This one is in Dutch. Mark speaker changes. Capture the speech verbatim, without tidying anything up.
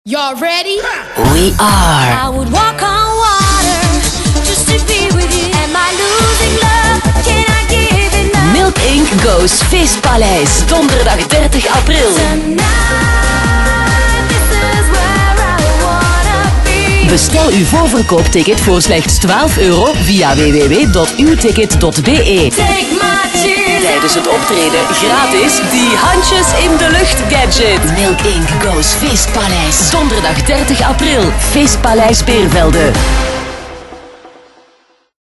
Speaker 1: Y'all ready?
Speaker 2: We are.
Speaker 3: I would walk on water just to be with you. Am I losing love? Can I give it love?
Speaker 2: Milk Incorporated Goes Feestpaleis, donderdag dertig april.
Speaker 3: Tonight, this is where I wanna be.
Speaker 2: Bestel uw voorverkoopticket voor slechts twaalf euro via w w w punt uw ticket punt b e.
Speaker 3: Take my tears.
Speaker 2: Tijdens het optreden gratis die handjes in de lucht gadget. Milk Incorporated Goes Feestpaleis, donderdag dertig april, Feestpaleis Beervelde.